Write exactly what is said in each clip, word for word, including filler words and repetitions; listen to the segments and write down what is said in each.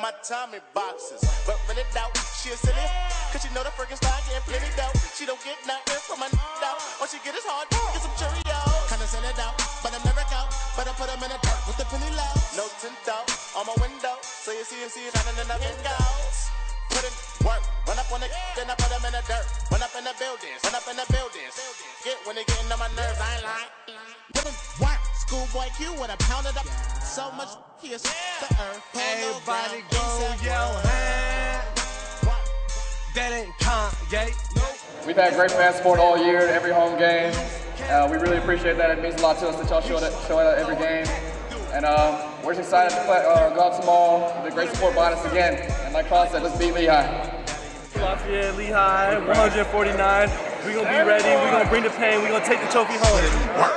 my Tommy boxes. But really doubt she a silly, cause she know the freaking style getting plenty doubt. She don't get nothing from my doubt. All she get is hard, get some Cheerios. Kinda sell it out, but I'm never out. But I put them in the dirt with the penny low. No tint out on my window, so you see him see it shining in the windows. Put in work, run up on the then I put them in the dirt. Run up in the buildings, run up in the buildings. Get when they getting on my nerves, I ain't lying. Put in work, schoolboy Q with a pound it up. So much kiss the earth. Everybody go yell hand. That ain't Kanye. We've had great fan support all year, every home game. Uh, we really appreciate that. It means a lot to us that y'all show it, show it at every game. And um, we're just excited to play, uh, go out tomorrow with a great support behind us again. And like Carl said, let's beat Lehigh. Lafayette, Lehigh, one forty-nine. We're going to be ready. We're going to bring the pain. We're going to take the trophy home.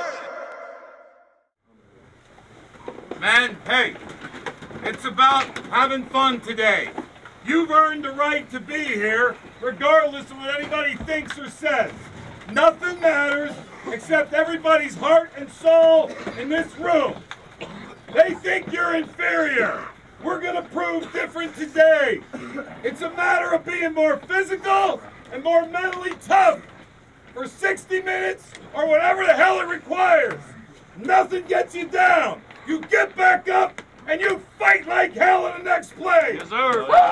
Man, hey, it's about having fun today. You've earned the right to be here, regardless of what anybody thinks or says. Nothing matters except everybody's heart and soul in this room. They think you're inferior. We're gonna prove different today. It's a matter of being more physical and more mentally tough for sixty minutes or whatever the hell it requires. Nothing gets you down. You get back up and you fight like hell in the next play. Yes, sir.